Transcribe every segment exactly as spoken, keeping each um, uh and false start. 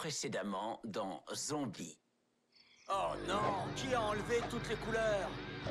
précédemment dans Zombie. Oh non! Qui a enlevé toutes les couleurs?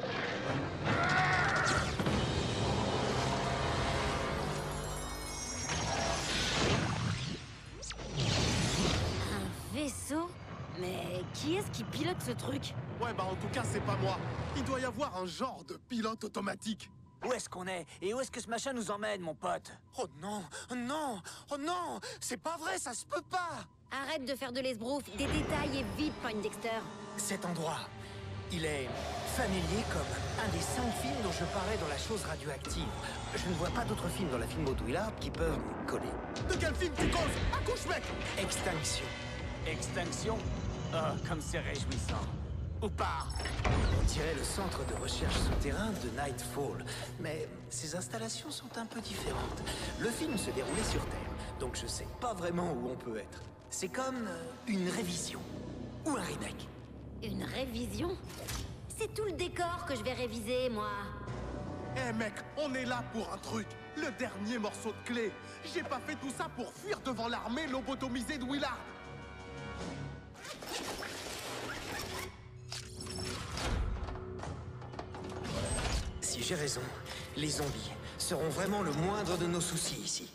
Un vaisseau? Mais qui est-ce qui pilote ce truc? Ouais, bah en tout cas, c'est pas moi. Il doit y avoir un genre de pilote automatique. Où est-ce qu'on est? Et où est-ce que ce machin nous emmène, mon pote? Oh non, non, oh non, c'est pas vrai, ça se peut pas. Arrête de faire de l'esbrouf, des détails et vite, Poindexter. Cet endroit, il est familier comme un des cinq films dont je parlais dans La Chose Radioactive. Je ne vois pas d'autres films dans la filmo Willard qui peuvent me coller. De quel film tu causes? Accouche, mec! Extinction. Extinction? Oh, comme c'est réjouissant. Ou pas? On dirait le centre de recherche souterrain de Nightfall. Mais ces installations sont un peu différentes. Le film se déroulait sur Terre, donc je sais pas vraiment où on peut être. C'est comme euh, une révision. Ou un remake. Une révision? C'est tout le décor que je vais réviser, moi. Eh mec, on est là pour un truc. Le dernier morceau de clé. J'ai pas fait tout ça pour fuir devant l'armée lobotomisée de Willard. Si j'ai raison, les zombies seront vraiment le moindre de nos soucis ici.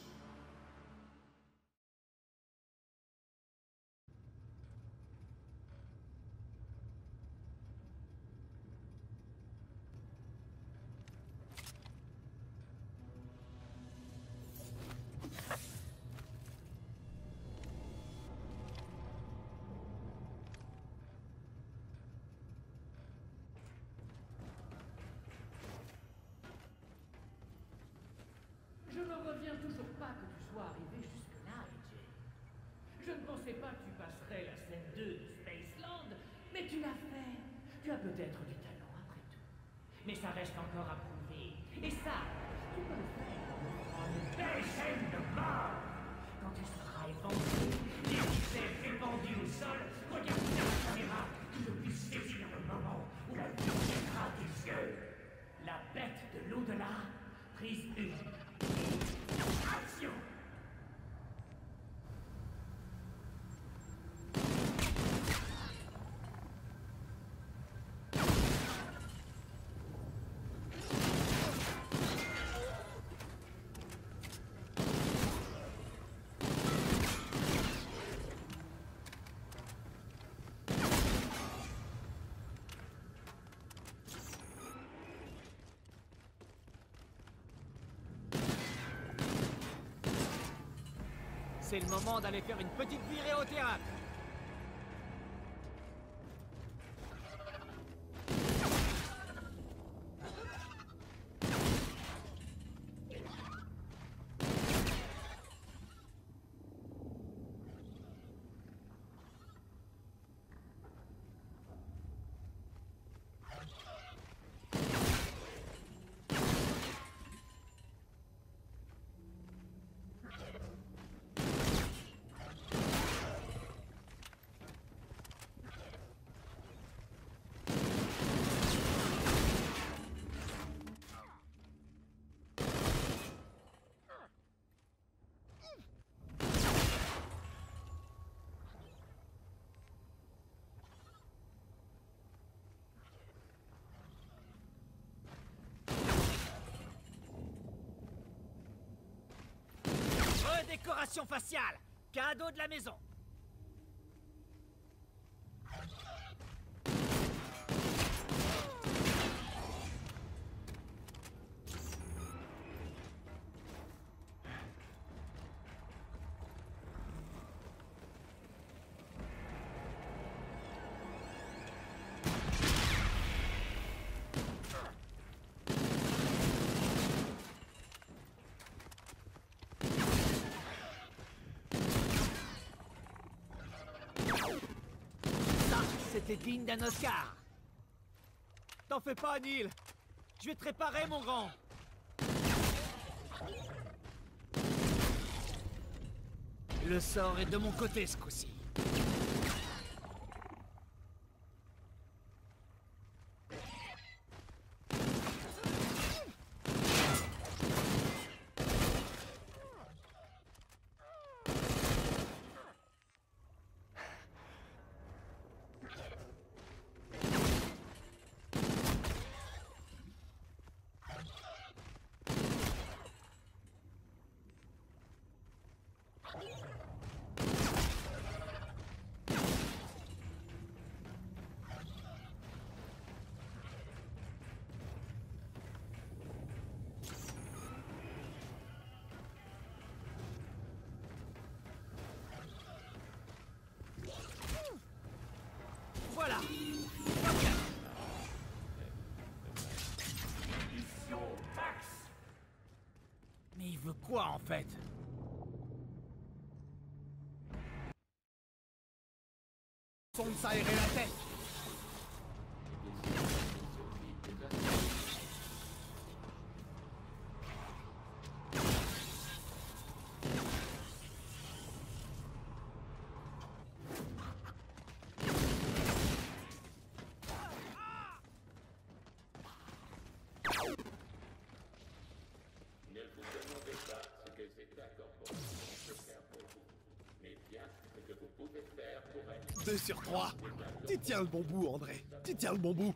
Je ne reviens toujours pas que tu sois arrivé jusque-là, A J. Je ne pensais pas que tu passerais la scène deux de Spaceland, mais tu l'as fait. Tu as peut-être du talent, après tout. Mais ça reste encore à prouver. Et ça, tu peux le faire en une belle scène de mort. Quand tu seras éventré, et tu t'es répandu au sol, regarde bien la caméra, que je puisse saisir le moment où la vie viendra tes yeux. La bête de l'au-delà, prise une. Action! C'est le moment d'aller faire une petite virée au théâtre. Décoration faciale, cadeau de la maison. C'était digne d'un Oscar. T'en fais pas, Neil. Je vais te réparer, mon grand. Le sort est de mon côté ce coup-ci. Son de s'aérer la tête. Deux sur trois. Tu tiens le bon bout, André. Tu tiens le bon bout.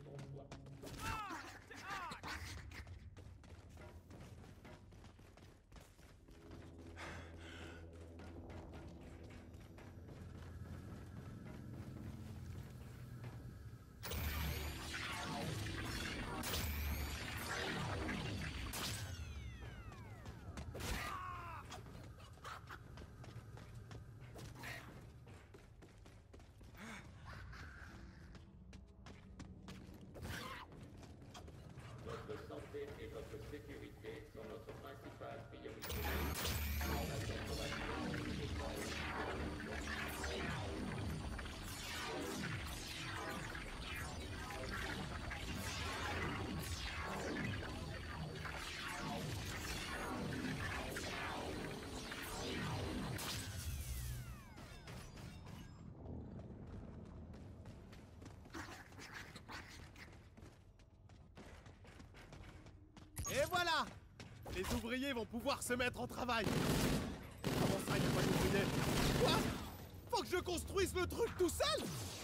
Et voilà! Les ouvriers vont pouvoir se mettre au travail. Comment ça, y'a pas d'ouvriers? Quoi? Faut que je construise le truc tout seul?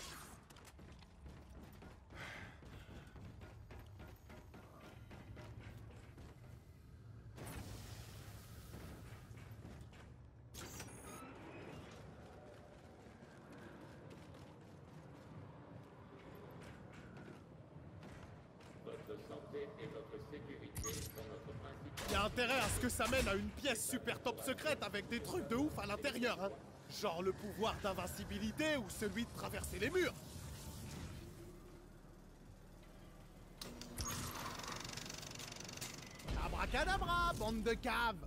Il y a intérêt à ce que ça mène à une pièce super top secrète avec des trucs de ouf à l'intérieur, hein. Genre le pouvoir d'invincibilité ou celui de traverser les murs. Abracadabra, bande de caves.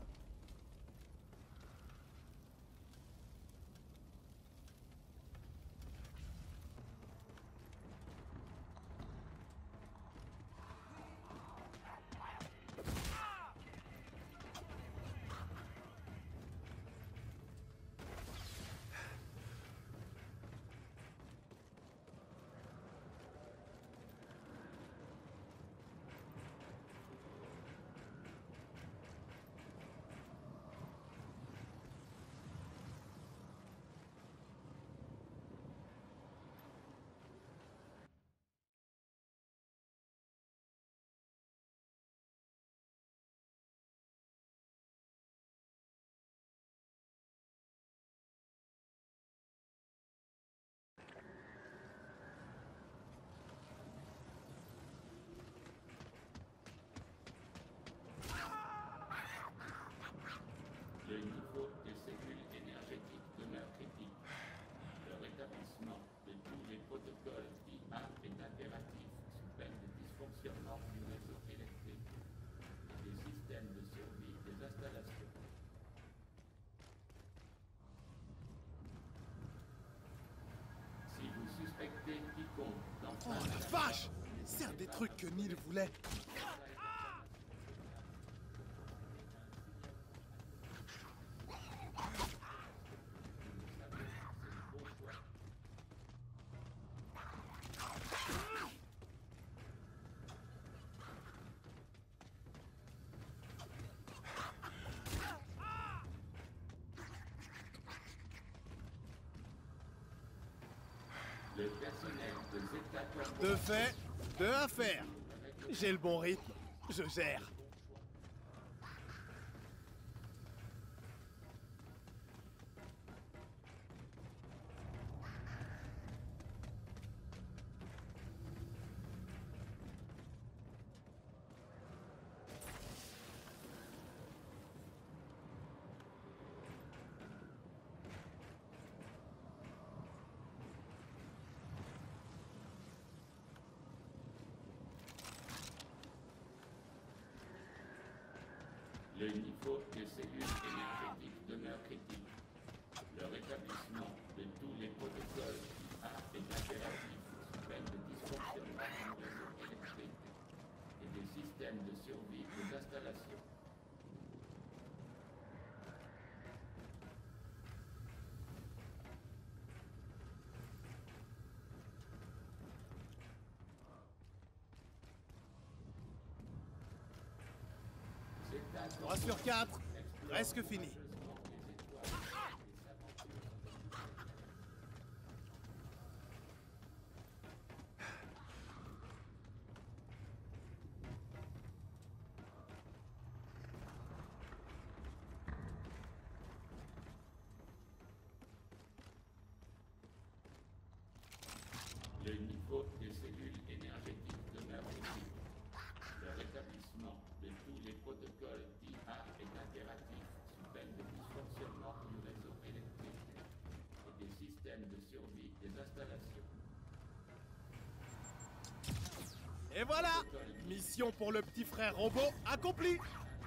Le niveau de cellules énergétiques demeure critique. Le rétablissement de tous les protocoles I A est impératif sous peine de dysfonctionnement du réseau électrique et des systèmes de survie des installations. Si vous suspectez quiconque Oh d'enfreindre la vache! C'est un des trucs que Neil voulait. le personnel de Zeta Corp De fait, de à faire. J'ai le bon rythme. Je gère. Le niveau de cellules énergétiques demeure critique. Le rétablissement de tous les protocoles I A est systèmes de survie des installations. trois sur quatre, presque fini. Le niveau des cellules énergétiques demeure élevé. Le rétablissement de tous les protocoles d'I A est impératif sous peine de dysfonctionnement du réseau électrique et des systèmes de survie des installations. Et voilà! Mission pour le petit frère robot accomplie!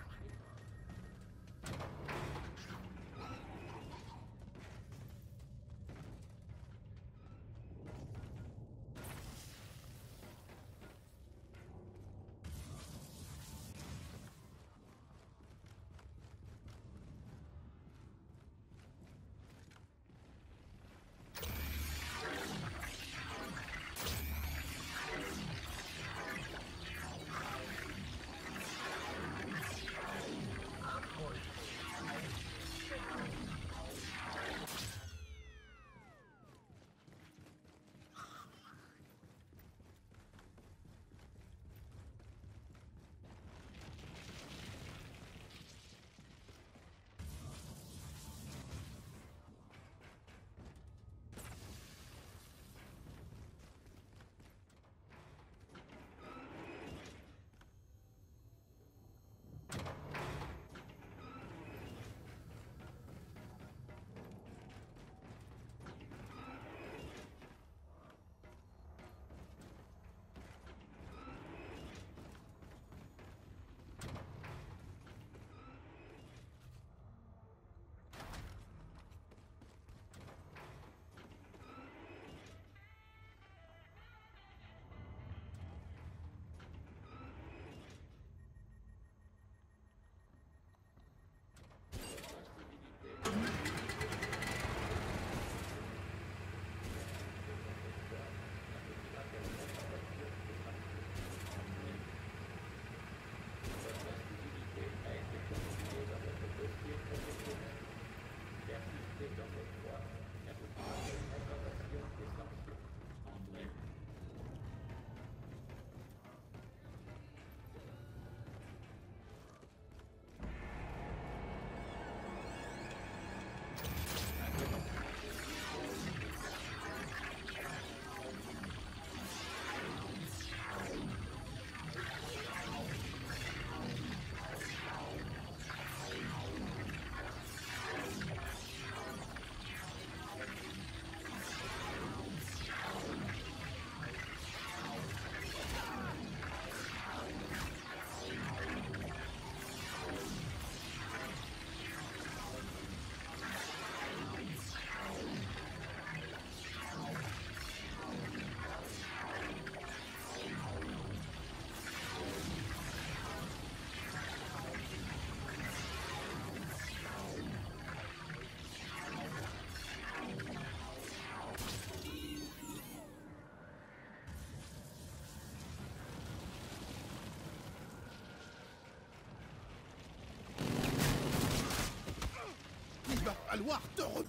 falloir te re...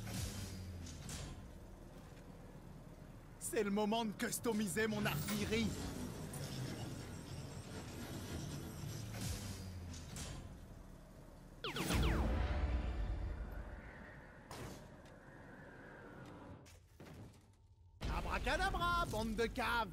C'est le moment de customiser mon artillerie. Abracadabra, bande de caves.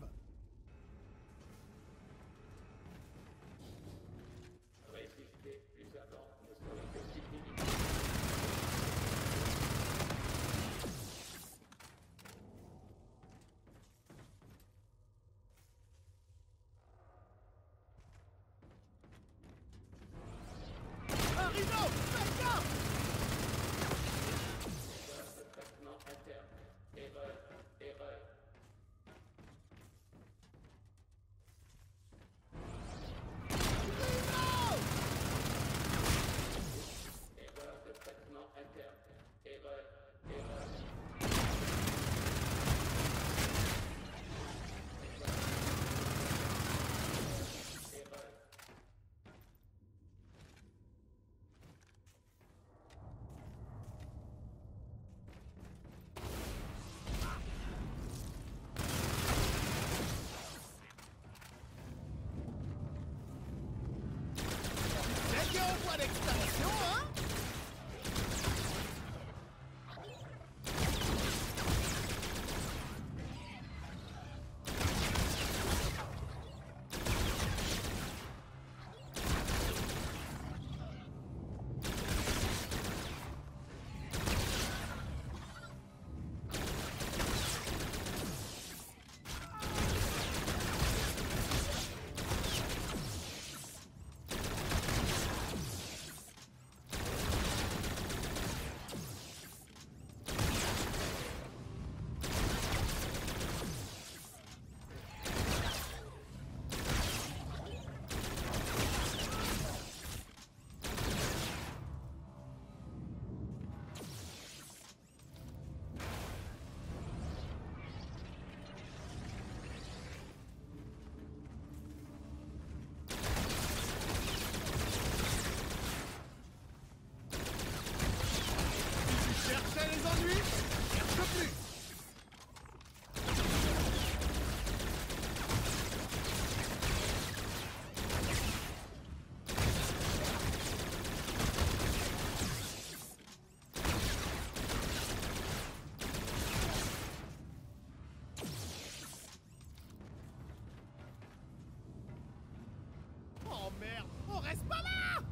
merde, on reste pas là!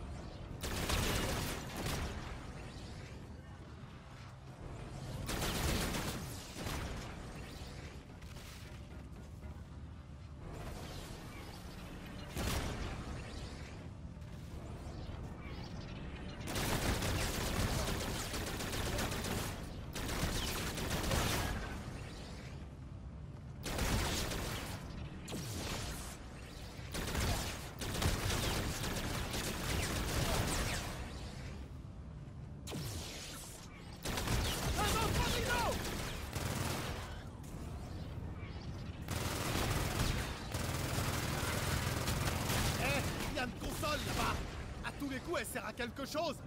Là-bas. À tous les coups, elle sert à quelque chose.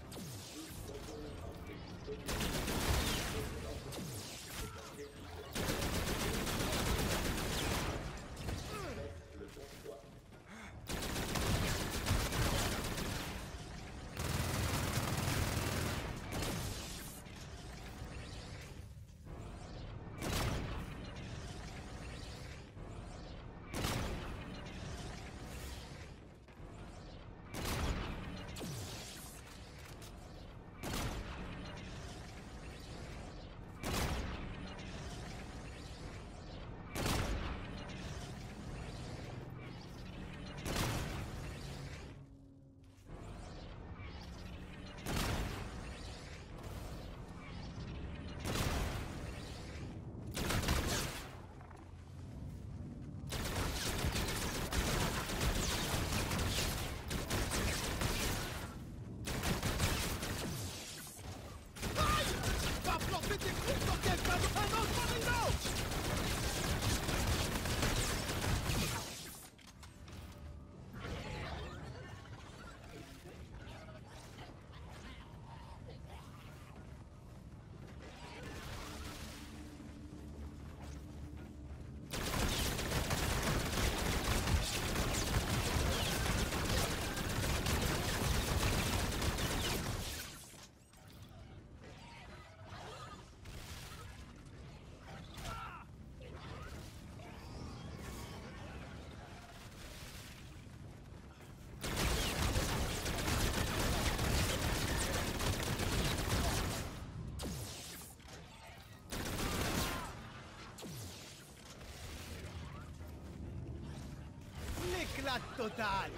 L'éclat total.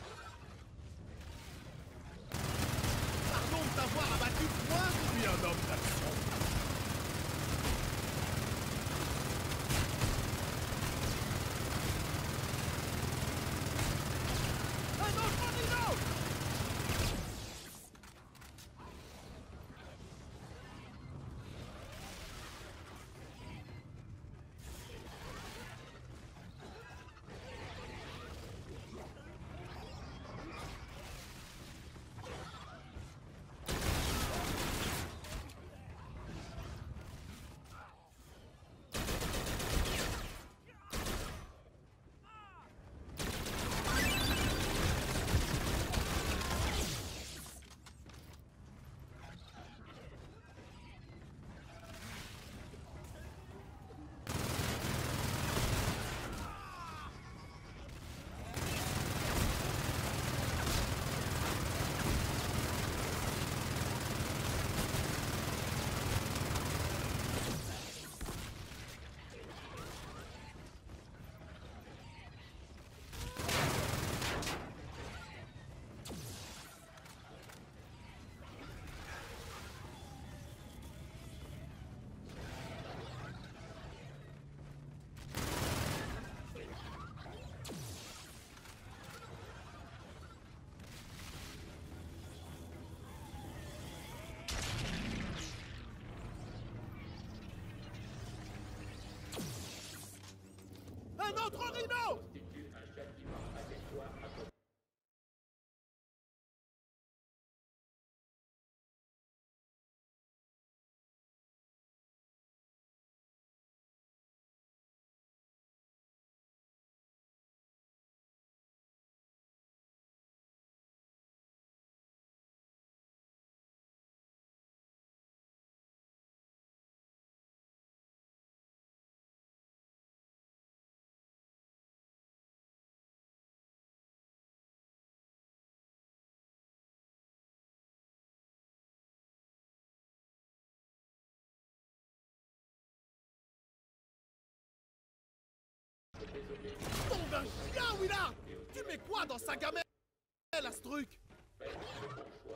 Pardon de t'avoir abattu point, je suis un homme d'action. Un autre rhino! Un autre rhino! désolé. Nom d'un chien, Willard! Tu mets quoi dans sa gamelle, à ce truc? Faites le bon choix.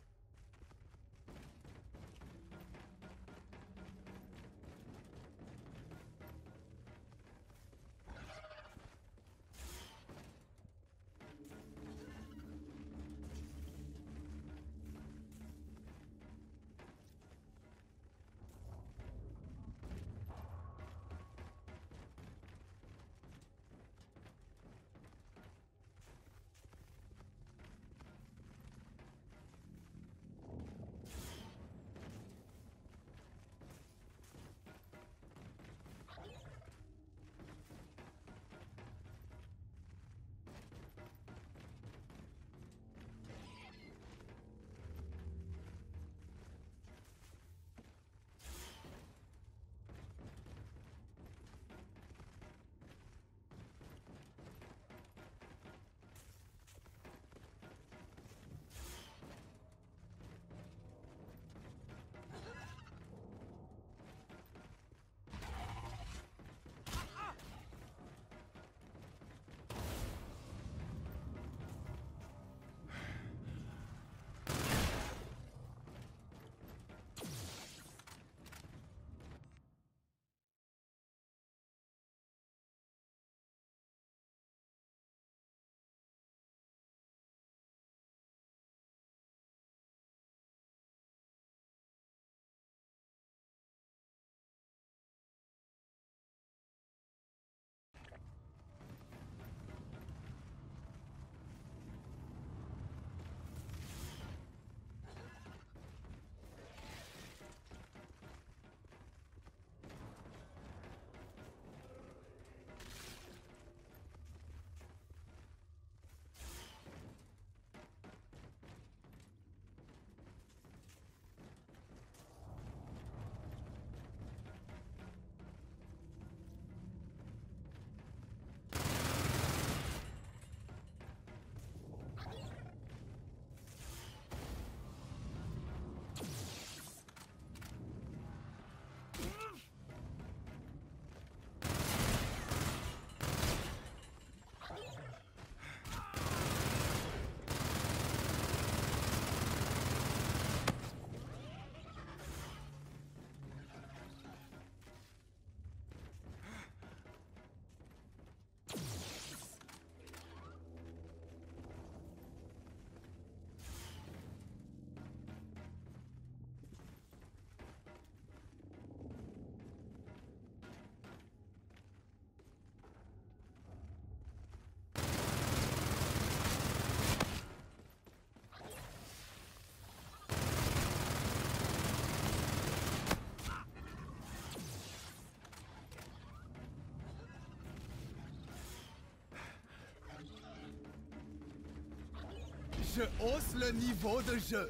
Je hausse le niveau de jeu.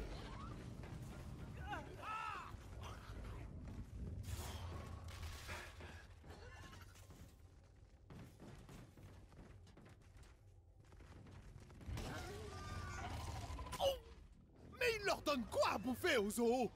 Oh! Mais il leur donne quoi à bouffer aux zoos?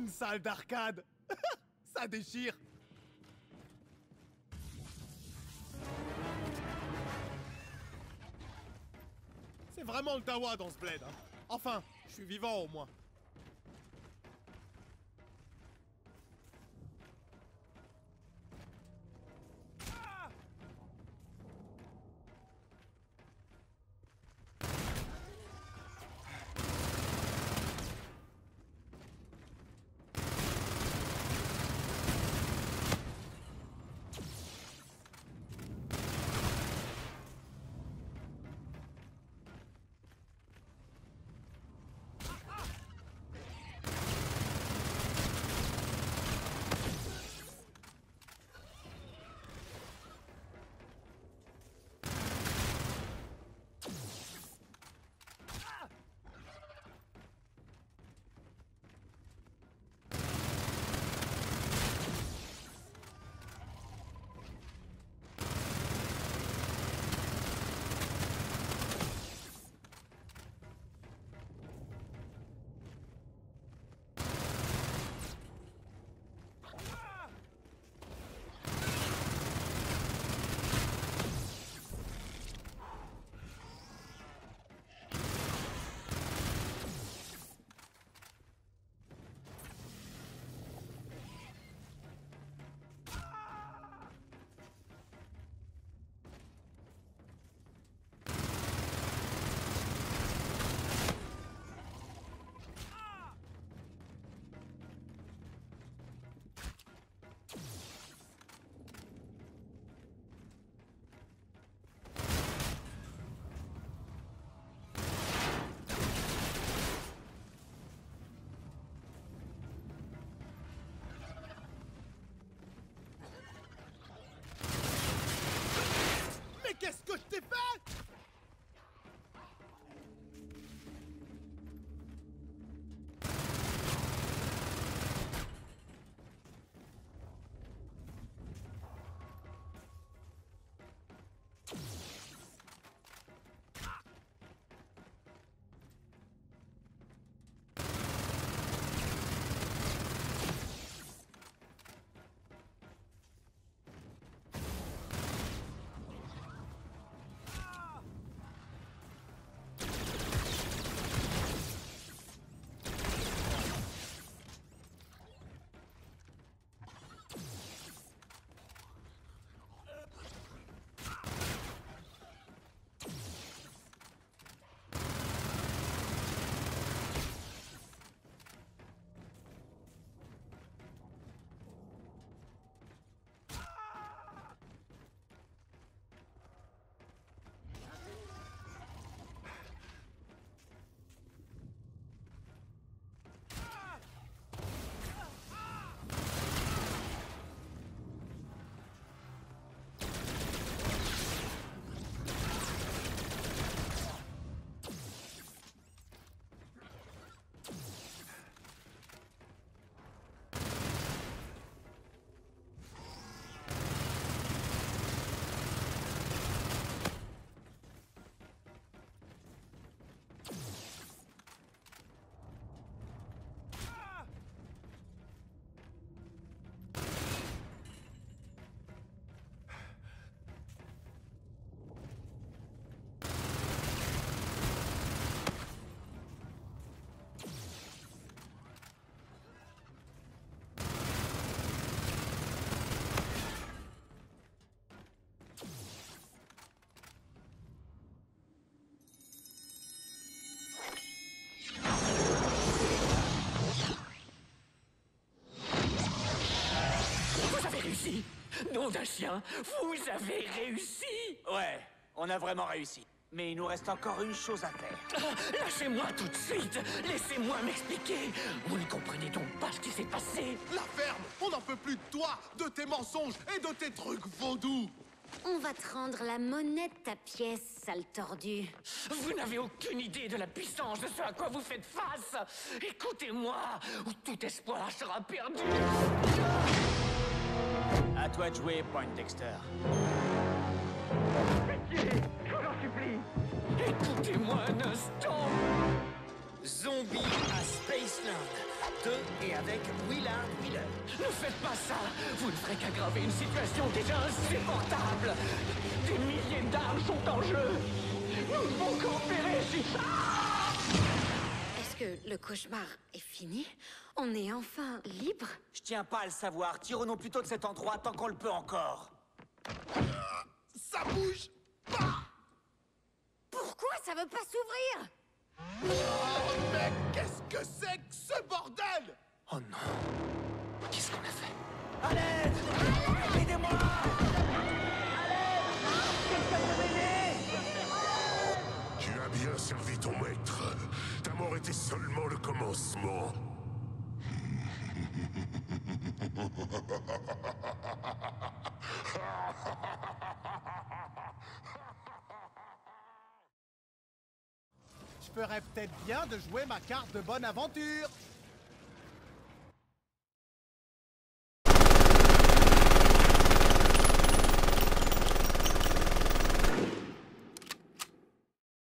Une salle d'arcade. Ça déchire. C'est vraiment le dawa dans ce bled, hein. Enfin, je suis vivant au moins. Qu'est-ce que je t'ai fait? Nom d'un chien, vous avez réussi! Ouais, on a vraiment réussi. Mais il nous reste encore une chose à faire. Ah, lâchez-moi tout de suite! Laissez-moi m'expliquer! Vous ne comprenez donc pas ce qui s'est passé? La ferme! On n'en peut plus de toi, de tes mensonges et de tes trucs vaudous! On va te rendre la monnaie de ta pièce, sale tordu. Vous n'avez aucune idée de la puissance de ce à quoi vous faites face! Écoutez-moi, ou tout espoir sera perdu! À toi de jouer, Poindexter. Pitié! Je vous en supplie! Écoutez-moi un instant! Zombie à Spaceland deux et à avec Willard Wheeler. Ne faites pas ça! Vous ne ferez qu'aggraver une situation déjà insupportable! Des milliers d'âmes sont en jeu! Nous ne devons coopérer si... Ah! Est-ce que le cauchemar est fini? On est enfin libre? Je tiens pas à le savoir. Tirons-nous plutôt de cet endroit tant qu'on le peut encore. Ça bouge pas! Pourquoi ça veut pas s'ouvrir? Oh, mais qu'est-ce que c'est que ce bordel? Oh non. Qu'est-ce qu'on a fait? À l'aide! Aidez-moi! Tu as bien servi ton maître. Ta mort était seulement le commencement. Je ferais peut-être bien de jouer ma carte de bonne aventure.